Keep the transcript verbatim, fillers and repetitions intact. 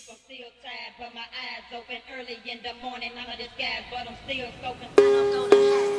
I'm still tired, but my eyes open early in the morning. I'm a disguise, but I'm still scoping. I'm gonna have